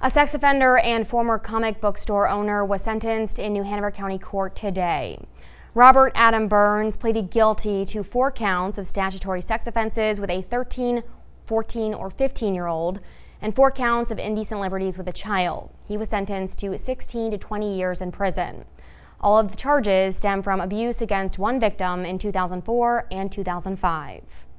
A sex offender and former comic book store owner was sentenced in New Hanover County Court today. Robert Adam Burns pleaded guilty to 4 counts of statutory sex offenses with a 13, 14, or 15-year-old and 4 counts of indecent liberties with a child. He was sentenced to 16 to 20 years in prison. All of the charges stem from abuse against one victim in 2004 and 2005.